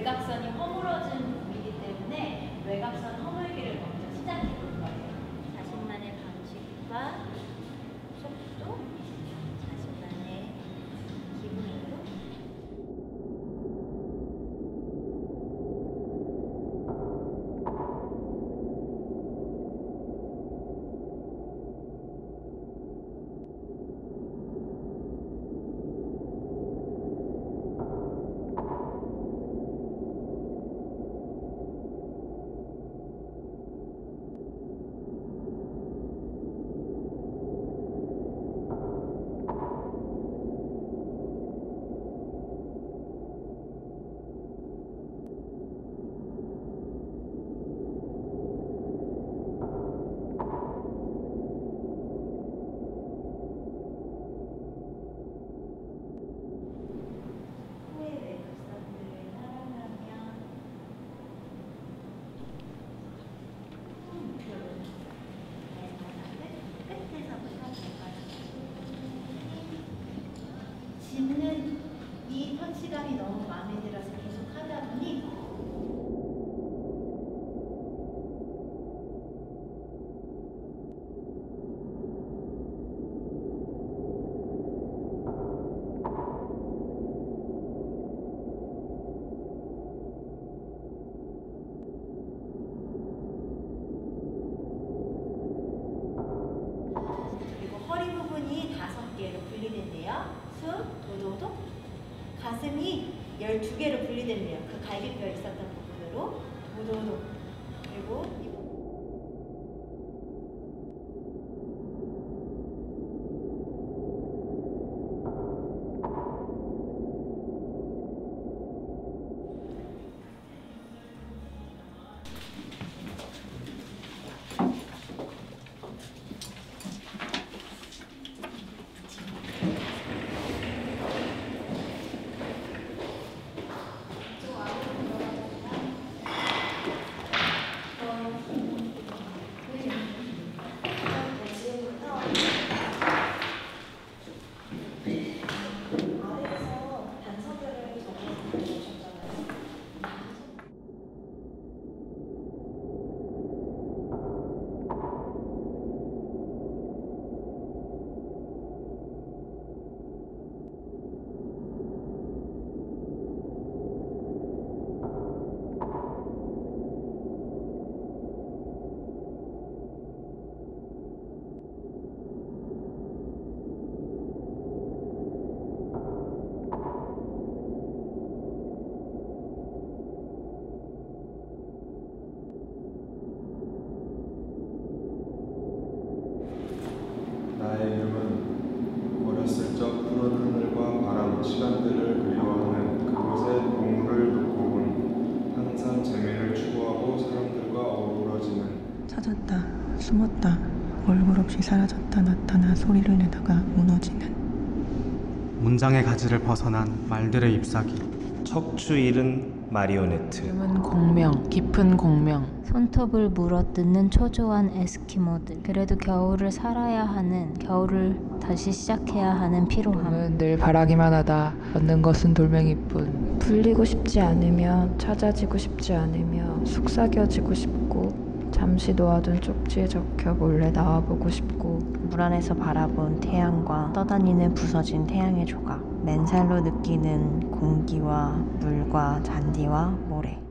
외곽선이 허물어진 부분이기 때문에 외곽선 허물기를 먼저 시작해 볼 거예요. 자신만의 방식과 속도, 자신만의 기분으로 짚는 이 터치감이 너무 마음에 들어서 계속 하다 보니 그리고 허리 부분이 5개로 분리된대요. 수, 도도도. 가슴이 12개로 분리된대요. 그 갈비뼈 있었던 부분으로 도도도. 그리고 나의 이름은 어렸을 적 푸른 하늘과 바람, 시간들을 그리워하는 그곳에 동물을 놓고 온 항상 재미를 추구하고 사람들과 어우러지는 찾았다, 숨었다, 얼굴 없이 사라졌다 나타나 소리를 내다가 무너지는 문장의 가지를 벗어난 말들의 잎사귀 척추 잃은 마리오네트 이름은 공명, 깊은 공명. 손톱을 물어뜯는 초조한 에스키모들. 그래도 겨울을 살아야 하는, 겨울을 다시 시작해야 하는 피로함. 꿈은 늘 바라기만 하다. 얻는 것은 돌멩이뿐. 불리고 싶지 않으며 찾아지고 싶지 않으며 속삭여지고 싶고 잠시 놓아둔 쪽지에 적혀 몰래 나와보고 싶고 물 안에서 바라본 태양과 떠다니는 부서진 태양의 조각. 맨살로 느끼는 공기와 물과 잔디와 모래.